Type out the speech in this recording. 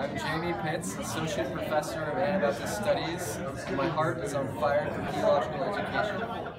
I'm Jamie Pitts, Associate Professor of Anabaptist Studies, and my heart is on fire for theological education.